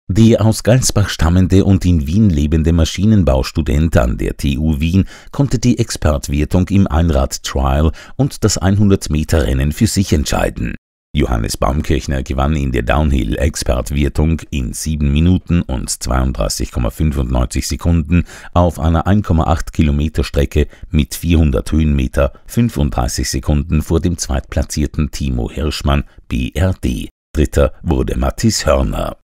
Der aus Geilsbach stammende und in Wien lebende Maschinenbaustudent an der TU Wien konnte die Expertwertung im Einrad-Trial und das 100-Meter-Rennen für sich entscheiden. Johannes Baumkirchner gewann in der Downhill-Expertwertung in 7 Minuten und 32,95 Sekunden auf einer 1,8 Kilometer Strecke mit 400 Höhenmeter 35 Sekunden vor dem zweitplatzierten Timo Hirschmann (BRD). Dritter wurde Mathis Hörner.